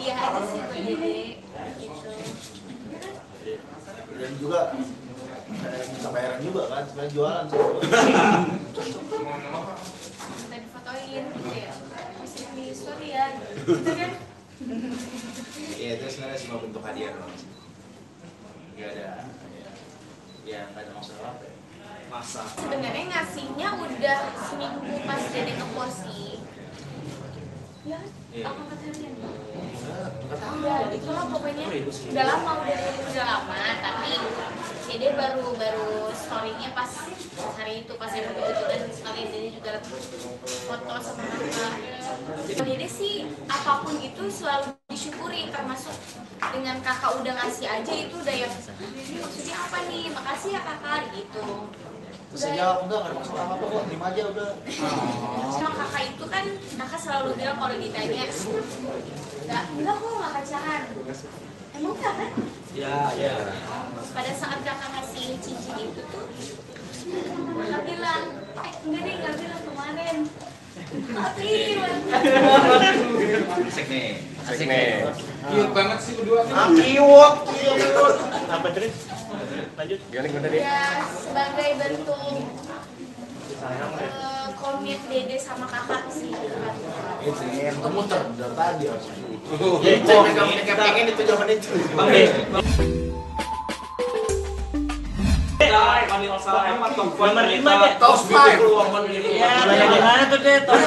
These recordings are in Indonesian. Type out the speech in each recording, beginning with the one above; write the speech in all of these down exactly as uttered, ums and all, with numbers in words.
hadiah aja sih buat Dede gitu. Dan juga bisa bayaran juga kan, sebenarnya jualan sih. Minta difotoin gitu ya, bisa di story ya gitu kan. Iya, itu sebenarnya semua bentuk hadiah doang sih. Gak ada, ya, ya gak ada maksud apa ya. Masa Sebenarnya ngasihnya udah seminggu pas Dede ngeposi. Ya, apa kata kalian? Enggak, itu lah pokoknya udah lama, udah udah lama, tapi Dede baru baru story-nya pas hari itu, pas yang begitu-begitu sekali Dede juga foto sama kakak. Dede sih apapun itu selalu disyukuri, termasuk dengan kakak udah ngasih aja itu udah yang ini maksudnya apa nih, makasih ya kakak gitu. Bisa jawab, enggak, gak ada maksud apa-apa kok, terima aja udah. Sama kakak itu kan, kakak selalu bilang kalau ditanya enggak, enggak kok gak pacaran. Emang enggak kan? Ya, ya. Pada saat kakak ngasih cincin itu tuh kakak bilang, eh enggak deh, enggak bilang kemarin. Tapi Asik nih. Asik nih. Cute banget sih berdua nih. Akiwok, akiwok. Apa terus? Lanjut. Gimana gimana deh? ya sebagai bentuk uh, komit Dede sama kakak sih. Itu yang kemuter dari tadi harus. Ya itu yang pengen itu jawaban itu. Bang deh. Salah, panggil salah emang top Nomor lima deh. Tos pak keluar nomor lima. Ya, di mana tuh deh? Tos.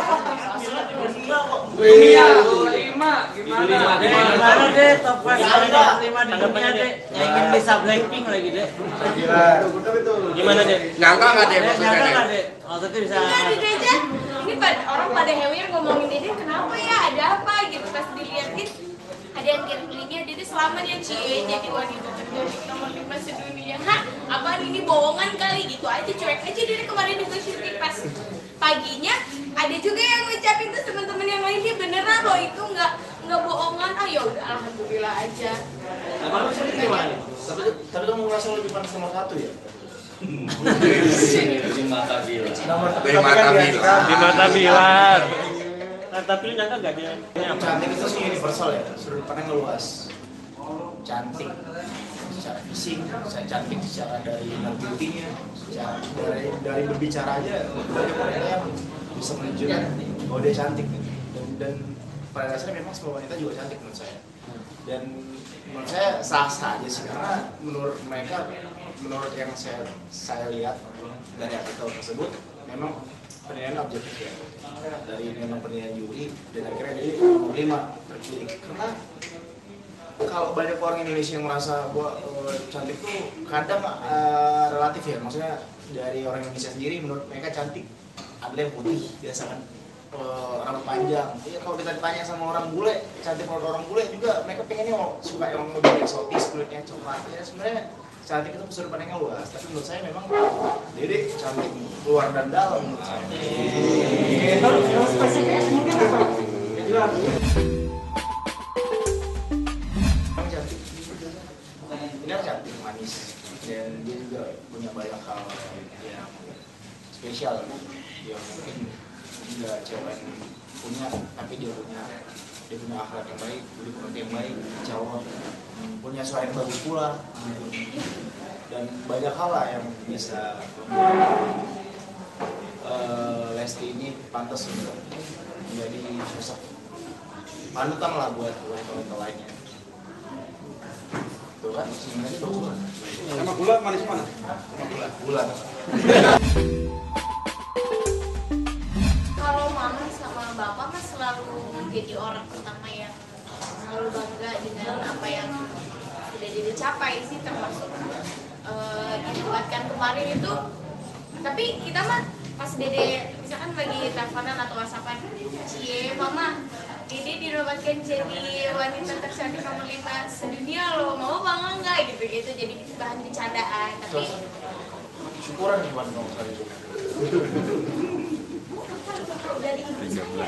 Iya, lima gimana? Deh, di mana deh? Top lima di dunia deh. Yang ingin bisa Blackpink lagi deh. Gila. Gimana deh? Nyangka nggak deh Deh, maksudnya nyangka deh? nggak deh? Maksudnya bisa. Enggak Dede aja, ini pada, orang pada hewer ngomongin Dede kenapa ya, ada apa gitu. Pas dilihatin ada yang kirim-kirimnya Dede selamat ya Cie, jadi wanita terbaik nomor lima sedunia. Hah? Apaan ini bohongan kali gitu aja, cuek aja Dede kemarin juga syuting pas paginya. Ada juga yang ngucapin tuh teman-teman yang lain dia beneran loh itu nggak nggak bohongan. Ah ya udah alhamdulillah aja. Nama lu sendiri gimana nih? Tapi tapi kamu ngerasa lebih panas nomor satu ya? Di mata Bila. Nomor Di mata Bilar. Di mata Bilar. Nah, tapi lu nyangka nggak dia? Cantik itu sih universal ya, sudut pandang luas. Cantik secara fisik, saya cantik secara dari inner beauty-nya, secara dari dari berbicara aja banyak wanita yang bisa menunjukkan bahwa dia cantik gitu. Dan, dan pada dasarnya memang semua wanita juga cantik menurut saya. Dan menurut saya sah-sah aja sih, karena menurut mereka, menurut yang saya saya lihat dari artikel tersebut, memang penilaian objektif ya, dari memang penilaian juri, dan akhirnya dia nomor lima terpilih. Karena kalau banyak orang Indonesia yang merasa bahwa uh, cantik tuh kadang uh, relatif ya, maksudnya dari orang Indonesia sendiri menurut mereka cantik ada yang putih biasa kan, uh, rambut panjang. Ya, kalau kita ditanya sama orang bule, cantik menurut orang bule juga mereka pengennya oh, suka yang lebih eksotis, kulitnya coklat. Ya sebenarnya cantik itu sudut pandangnya luas, tapi menurut saya memang Dede cantik luar dan dalam menurut saya. Kalau spesifiknya mungkin apa? Cantik, ini kan cantik, manis, dan dia juga punya banyak hal yang spesial, yang mungkin nggak cewek punya, tapi dia punya dia punya akhlak yang baik, budi pekerti yang baik, cowok punya suara yang bagus pula, dan banyak hal lah yang bisa uh, Lesti ini pantas untuk menjadi sosok panutan lah buat wanita-wanita lainnya. Tuh kan, sebenarnya bagus banget. Sama gula manis mana? Gula, gula. Kalau mama sama bapak mah selalu menjadi orang pertama yang selalu bangga dengan apa yang sudah Dede capai sih, termasuk uh, dilibatkan kemarin itu. Tapi kita mah pas Dede misalkan lagi teleponan atau whatsappan, Cie mama Dede dinobatkan jadi wanita tercantik nomor lima sedunia loh, mau bangga nggak gitu-gitu, jadi bahan bercandaan. Tapi syukuran gimana dong kali itu? dari tiga belas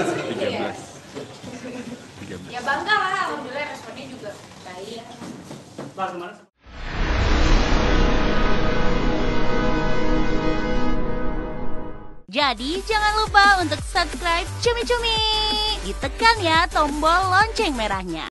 tiga belas ya bangga lah, alhamdulillah responnya juga baik. Bang, kemana? Jadi jangan lupa untuk subscribe Cumi Cumi. Ditekan ya tombol lonceng merahnya.